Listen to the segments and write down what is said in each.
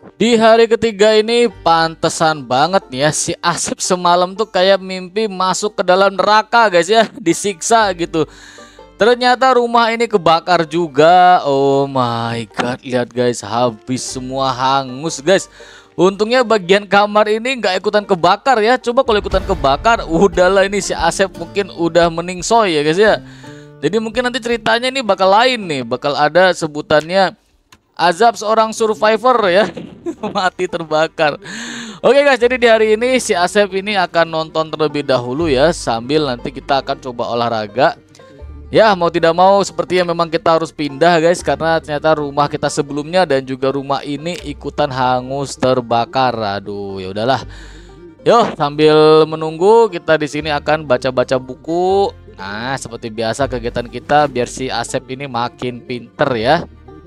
Di hari ketiga ini pantesan banget nih ya, si Asep semalam tuh kayak mimpi masuk ke dalam neraka guys ya, disiksa gitu. Ternyata rumah ini kebakar juga. Oh my god, lihat guys, habis semua, hangus guys. Untungnya bagian kamar ini nggak ikutan kebakar ya. Coba kalau ikutan kebakar, udahlah ini si Asep mungkin udah meningsoy ya guys ya. Jadi mungkin nanti ceritanya ini bakal lain nih, bakal ada sebutannya azab seorang survivor ya. Mati terbakar. Oke guys, jadi di hari ini si Asep ini akan nonton terlebih dahulu ya, sambil nanti kita akan coba olahraga. Ya mau tidak mau sepertinya memang kita harus pindah guys, karena ternyata rumah kita sebelumnya dan juga rumah ini ikutan hangus terbakar. Aduh, ya udahlah. Yuk, sambil menunggu kita di sini akan baca-baca buku. Nah, seperti biasa kegiatan kita biar si Asep ini makin pinter ya.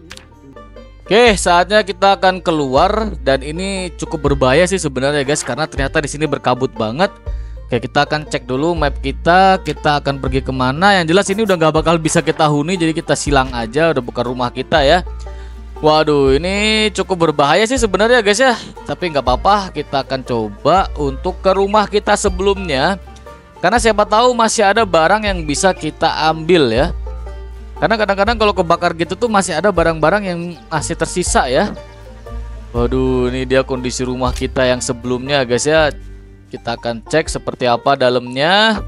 Oke, saatnya kita akan keluar dan ini cukup berbahaya sih sebenarnya guys, karena ternyata di sini berkabut banget. Oke, kita akan cek dulu map kita akan pergi kemana. Yang jelas ini udah nggak bakal bisa kita huni, jadi kita silang aja, udah bukan rumah kita ya. Waduh, ini cukup berbahaya sih sebenarnya guys ya, tapi nggak apa-apa, kita akan coba untuk ke rumah kita sebelumnya, karena siapa tahu masih ada barang yang bisa kita ambil ya. Karena kadang-kadang kalau kebakar gitu tuh masih ada barang-barang yang masih tersisa ya. Waduh, ini dia kondisi rumah kita yang sebelumnya guys ya. Kita akan cek seperti apa dalamnya.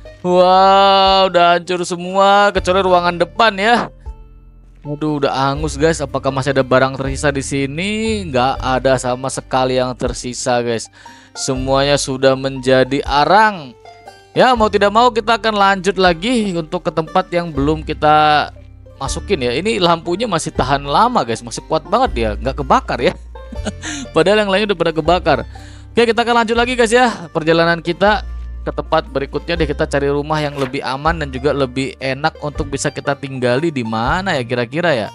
Wow, udah hancur semua kecuali ruangan depan ya. Waduh, udah hangus guys. Apakah masih ada barang tersisa di sini? Nggak ada sama sekali yang tersisa guys. Semuanya sudah menjadi arang. Ya mau tidak mau kita akan lanjut lagi untuk ke tempat yang belum kita masukin ya. Ini lampunya masih tahan lama guys, masih kuat banget ya, nggak kebakar ya. Padahal yang lain udah pada kebakar. Oke, kita akan lanjut lagi guys ya perjalanan kita ke tempat berikutnya deh. Kita cari rumah yang lebih aman dan juga lebih enak untuk bisa kita tinggali. Di mana ya kira-kira ya.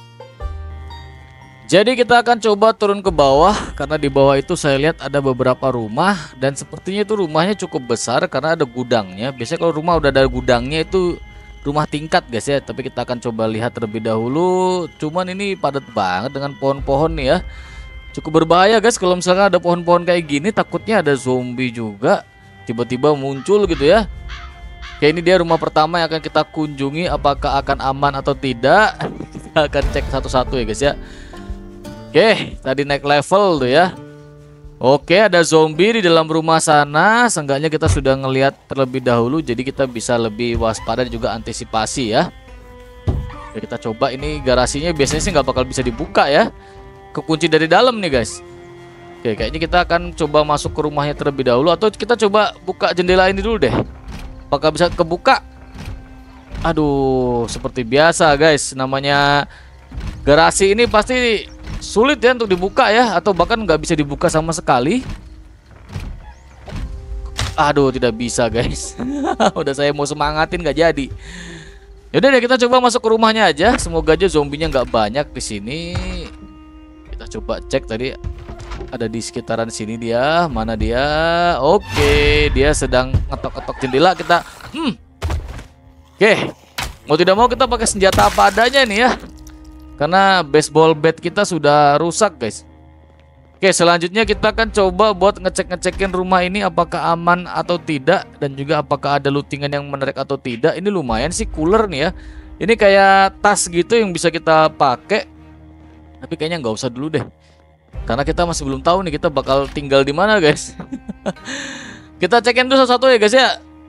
Jadi kita akan coba turun ke bawah, karena di bawah itu saya lihat ada beberapa rumah dan sepertinya itu rumahnya cukup besar karena ada gudangnya. Biasanya kalau rumah udah ada gudangnya itu rumah tingkat guys ya. Tapi kita akan coba lihat terlebih dahulu. Cuman ini padat banget dengan pohon-pohon nih ya. Cukup berbahaya guys kalau misalkan ada pohon-pohon kayak gini, takutnya ada zombie juga tiba-tiba muncul gitu ya. Oke, ini dia rumah pertama yang akan kita kunjungi, apakah akan aman atau tidak. Kita akan cek satu-satu ya guys ya. Oke, tadi naik level tuh ya. Oke, ada zombie di dalam rumah sana. Seenggaknya kita sudah ngelihat terlebih dahulu, jadi kita bisa lebih waspada dan juga antisipasi ya. Oke, kita coba, ini garasinya biasanya sih nggak bakal bisa dibuka ya. Kekunci dari dalam nih guys. Oke, kayaknya kita akan coba masuk ke rumahnya terlebih dahulu, atau kita coba buka jendela ini dulu deh. Apakah bisa kebuka? Aduh, seperti biasa guys, namanya garasi ini pasti sulit ya untuk dibuka ya, atau bahkan nggak bisa dibuka sama sekali. Aduh, tidak bisa guys. Udah saya mau semangatin nggak jadi. Yaudah deh, kita coba masuk ke rumahnya aja. Semoga aja zombinya nggak banyak di sini. Kita coba cek tadi ada di sekitaran sini dia. Mana dia? Oke, dia sedang ngetok-ngetok jendela. Kita Oke, mau tidak mau kita pakai senjata apa adanya nih ya, karena baseball bat kita sudah rusak guys. Oke, selanjutnya kita akan coba buat ngecek-ngecekin rumah ini apakah aman atau tidak, dan juga apakah ada lootingan yang menarik atau tidak. Ini lumayan sih cooler nih ya. Ini kayak tas gitu yang bisa kita pakai. Tapi kayaknya nggak usah dulu deh, karena kita masih belum tahu nih kita bakal tinggal di mana guys. Kita cekin dulu satu-satu ya guys ya.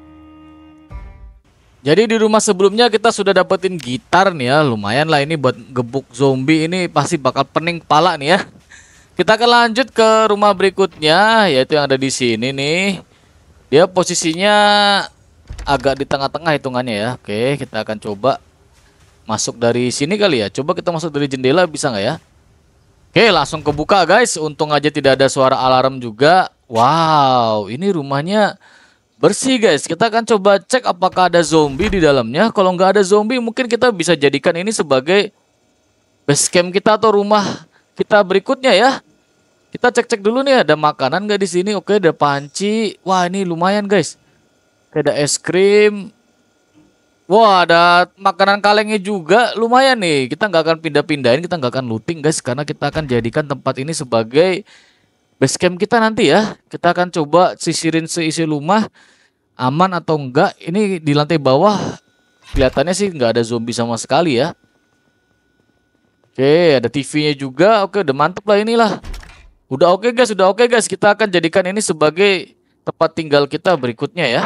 Jadi di rumah sebelumnya kita sudah dapetin gitar nih ya, lumayan lah ini buat gebuk zombie. Ini pasti bakal pening kepala nih ya. Kita akan lanjut ke rumah berikutnya, yaitu yang ada di sini nih. Dia posisinya agak di tengah-tengah hitungannya ya. Oke, kita akan coba masuk dari sini kali ya. Coba kita masuk dari jendela, bisa nggak ya? Oke, langsung kebuka guys. Untung aja tidak ada suara alarm juga. Wow, ini rumahnya bersih guys. Kita akan coba cek apakah ada zombie di dalamnya. Kalau nggak ada zombie, mungkin kita bisa jadikan ini sebagai base camp kita atau rumah kita berikutnya ya. Kita cek-cek dulu nih, ada makanan nggak di sini. Oke, ada panci. Wah, ini lumayan guys. Oke, ada es krim. Wah, ada makanan kalengnya juga, lumayan nih. Kita nggak akan pindah-pindahin, kita nggak akan looting guys, karena kita akan jadikan tempat ini sebagai base camp kita nanti ya. Kita akan coba sisirin seisi rumah, aman atau enggak. Ini di lantai bawah kelihatannya sih nggak ada zombie sama sekali ya. Oke, ada TV-nya juga. Oke, udah mantep lah inilah. Udah oke guys, udah oke guys. Kita akan jadikan ini sebagai tempat tinggal kita berikutnya ya.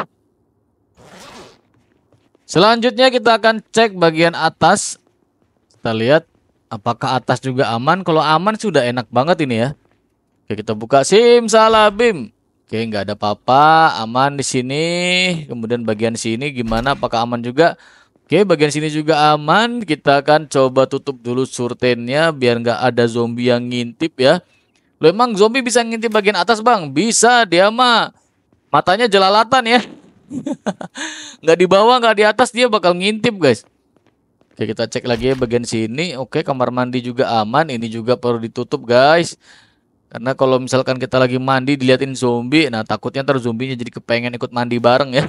Selanjutnya kita akan cek bagian atas. Kita lihat apakah atas juga aman. Kalau aman sudah enak banget ini ya. Oke, kita buka simsalabim. Oke, nggak ada apa-apa, aman di sini. Kemudian bagian sini gimana? Apakah aman juga? Oke, bagian sini juga aman. Kita akan coba tutup dulu surtennya biar nggak ada zombie yang ngintip ya. Lo emang zombie bisa ngintip bagian atas bang? Bisa, dia mah matanya jelalatan ya. Nggak di bawah, nggak di atas, dia bakal ngintip guys. Oke, kita cek lagi ya bagian sini. Oke, kamar mandi juga aman. Ini juga perlu ditutup guys. Karena kalau misalkan kita lagi mandi diliatin zombie, nah takutnya ntar zombinya jadi kepengen ikut mandi bareng ya.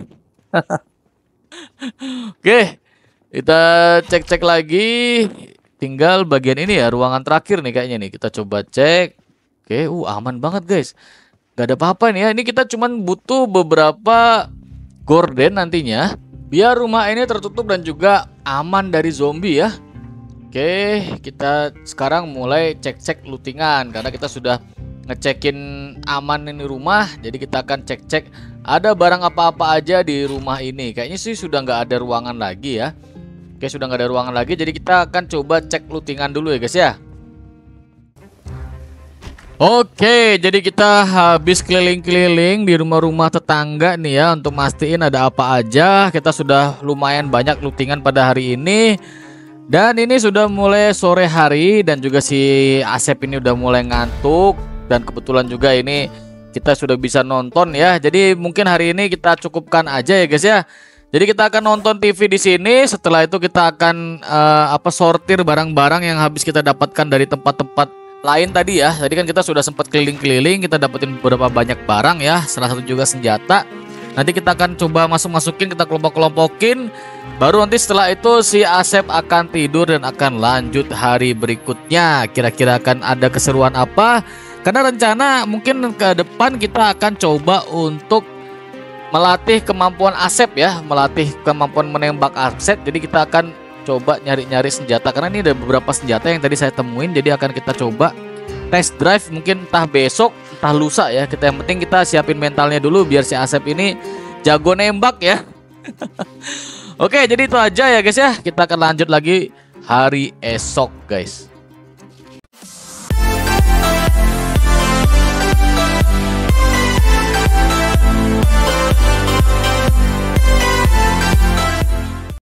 Oke, kita cek-cek lagi. Tinggal bagian ini ya, ruangan terakhir nih kayaknya nih. Kita coba cek. Oke, aman banget guys. Gak ada apa-apa nih ya. Ini kita cuman butuh beberapa gorden nantinya biar rumah ini tertutup dan juga aman dari zombie ya. Oke, kita sekarang mulai cek-cek lootingan karena kita sudah ngecekin aman ini rumah. Jadi kita akan cek-cek ada barang apa-apa aja di rumah ini. Kayaknya sih sudah nggak ada ruangan lagi ya. Oke, sudah nggak ada ruangan lagi. Jadi kita akan coba cek lootingan dulu ya guys ya. Oke, jadi kita habis keliling-keliling di rumah-rumah tetangga nih ya untuk mastiin ada apa aja. Kita sudah lumayan banyak lootingan pada hari ini. Dan ini sudah mulai sore hari dan juga si Asep ini udah mulai ngantuk. Dan kebetulan juga ini kita sudah bisa nonton ya. Jadi mungkin hari ini kita cukupkan aja ya guys ya. Jadi kita akan nonton TV di sini. Setelah itu kita akan sortir barang-barang yang habis kita dapatkan dari tempat-tempat lain tadi ya. Tadi kan kita sudah sempat keliling-keliling, kita dapetin beberapa banyak barang ya, salah satu juga senjata. Nanti kita akan coba masukin, kita kelompok-kelompokin. Baru nanti setelah itu si Asep akan tidur dan akan lanjut hari berikutnya. Kira-kira akan ada keseruan apa? Karena rencana mungkin ke depan kita akan coba untuk melatih kemampuan Asep ya, melatih kemampuan menembak Asep. Jadi kita akan coba nyari-nyari senjata karena ini ada beberapa senjata yang tadi saya temuin. Jadi akan kita coba test drive mungkin entah besok entah lusa ya. Yang penting kita siapin mentalnya dulu biar si Asep ini jago nembak ya. Oke, jadi itu aja ya guys ya. Kita akan lanjut lagi hari esok guys.